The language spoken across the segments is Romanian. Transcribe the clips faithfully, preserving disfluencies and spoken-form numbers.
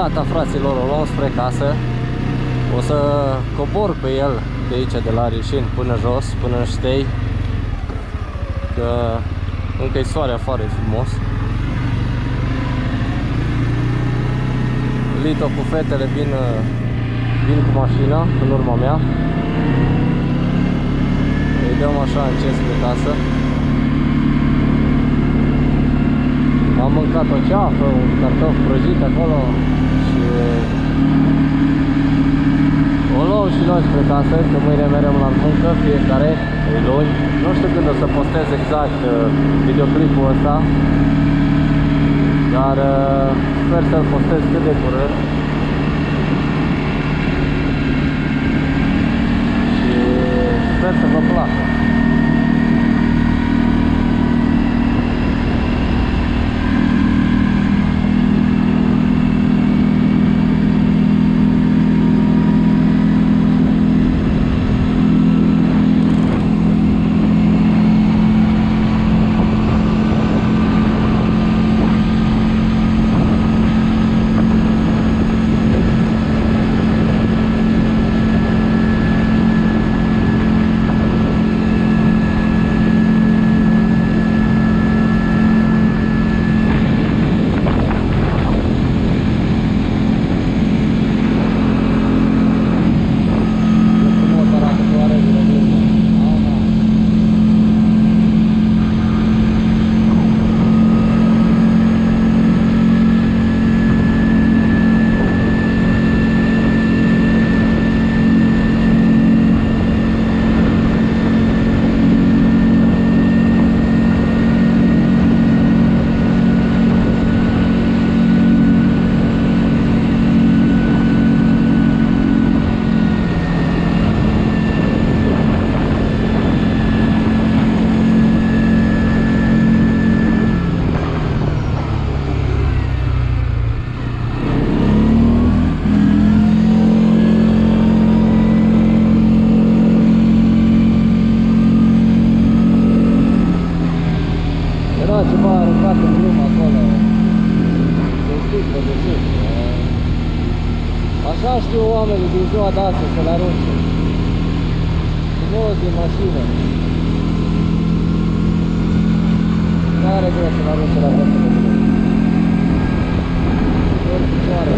Gata, fraților, o luăm spre casă. O să cobor pe el de aici, de la Rișin, până jos, până în Ștei, că încă e soare afară, e frumos. Lito cu fetele vin, vin cu mașina în urma mea. Îi dăm așa încet spre casă. Am mâncat o ceafă, un cartof prăjit acolo și o luăm și noi spre casă, că mâine merem la muncă, fiecare, e luni. Nu știu când o să postez exact videoclipul ăsta, dar sper să-l postez cât de curând. Și sper să vă placă. Așa știu oamenii din ziua de astăzi să le arunce frumos din mașină. N-are grea să le arunce la vârstă de bine. Ori picioare.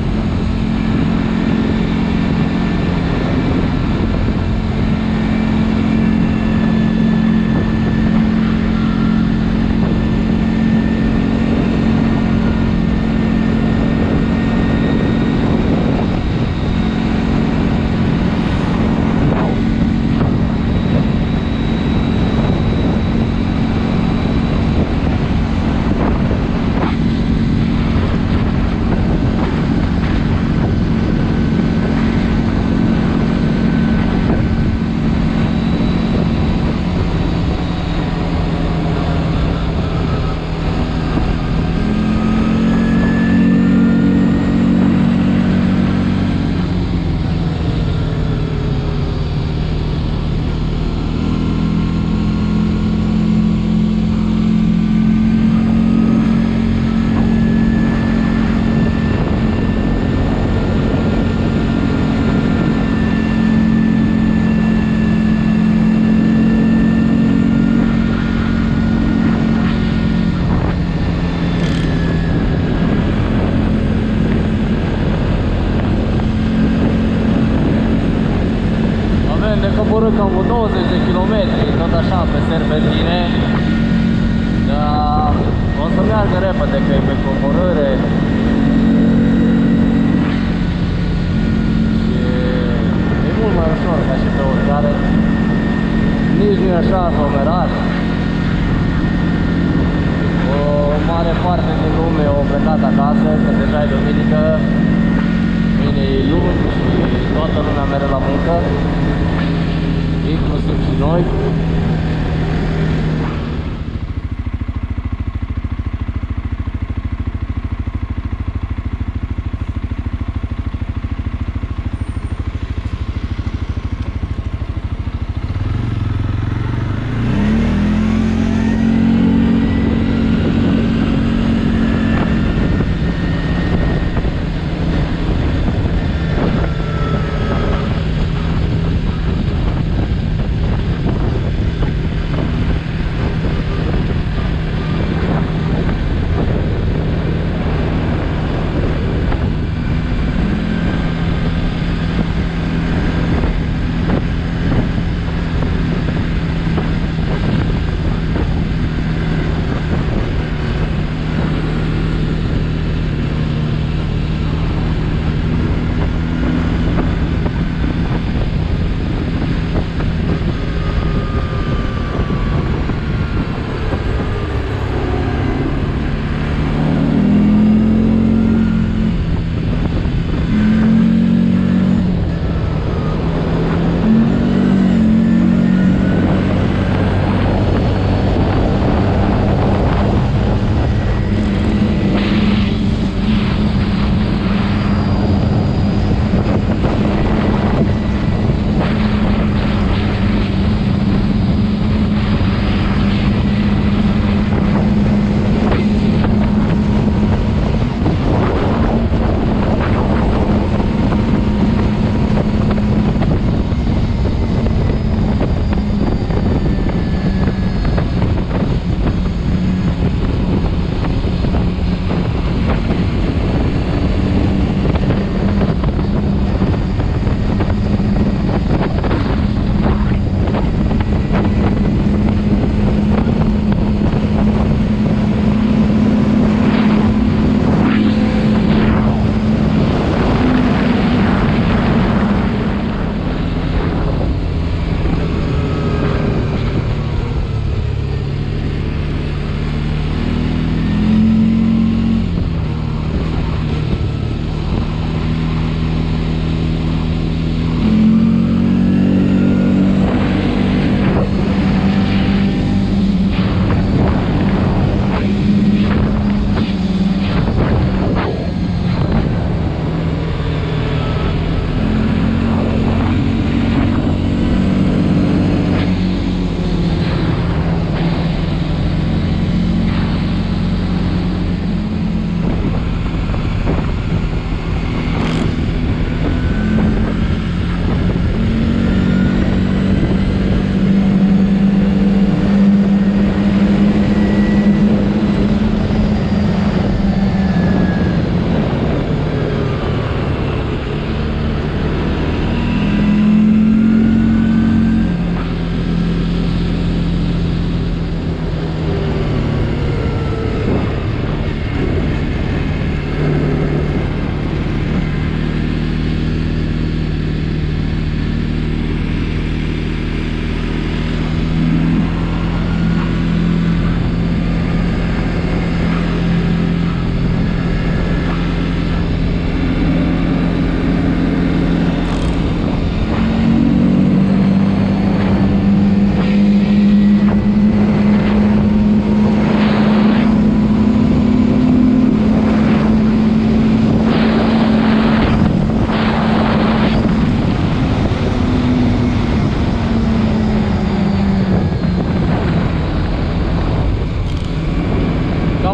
Coborât cam vreo douăzeci de kilometri, tot așa, pe serpentine. Dar o să meargă repede, că e pe coborâre. Și e mult mai ușor ca și pe urcare. Nici nu e așa aglomerat. O mare parte din lume au plecat acasă, că deja e duminică. Mâine e luni și toată lumea merge la muncă, inclusiv și noi.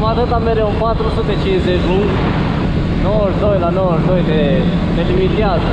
cam atâta mereu, patru sute cincizeci lung, nouăzeci și doi la nouăzeci și doi te, te limitează.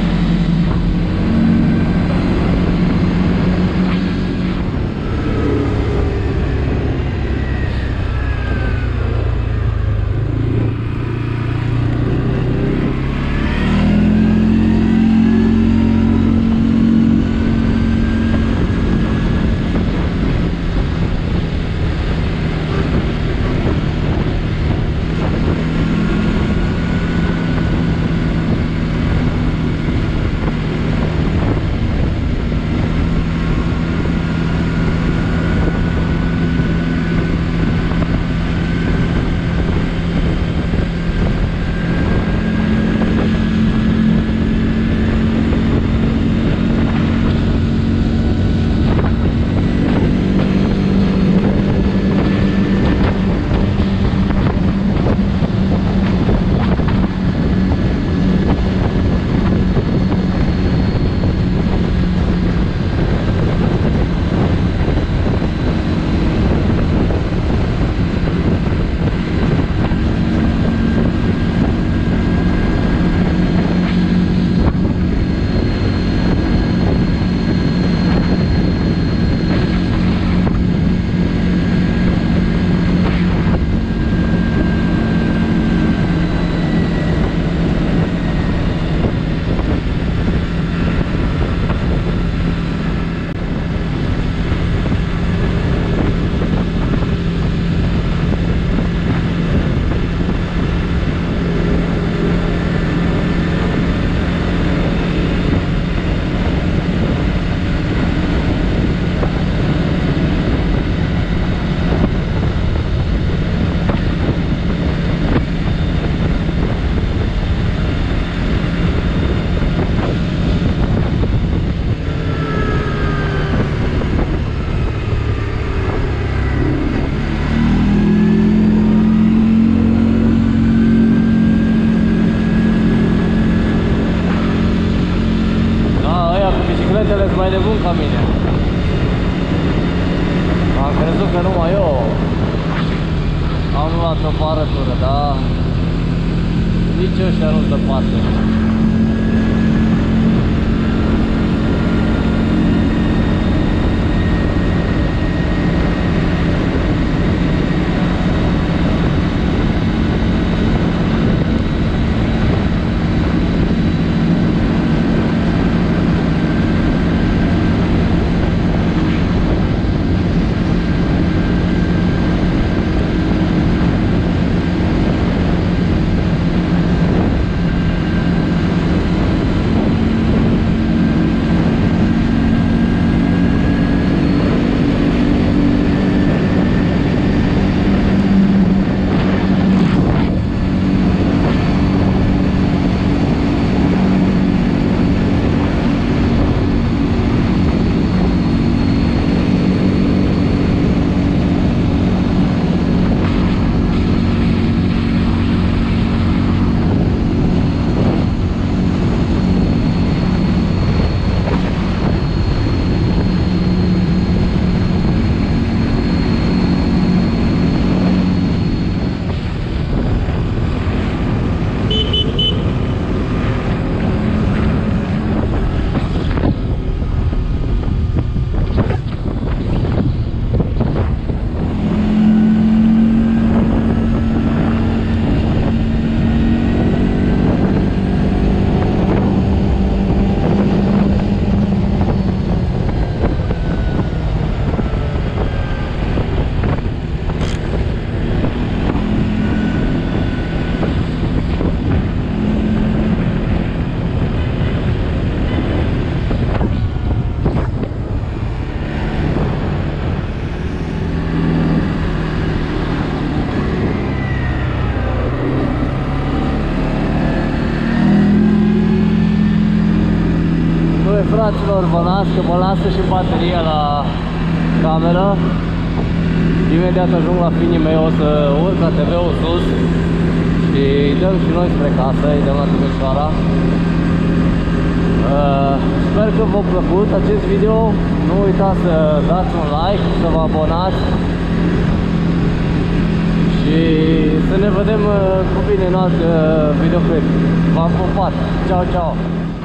Mai nebun ca mine. Am crezut că numai eu am luat o parătură, dar nici ăștia nu-ți dă parte. Fraților, vă las că mă lasă și bateria la cameră. Imediat ajung la finii mei, o să urc A T V-ul sus și dăm și noi spre casă, îi dăm la Timișoara. Uh, sper că v-a plăcut acest video. Nu uitați să dați un like, să vă abonați și vedem uh, cu bine în alt uh, videoclip. V-am pupat. Ciao, ciao!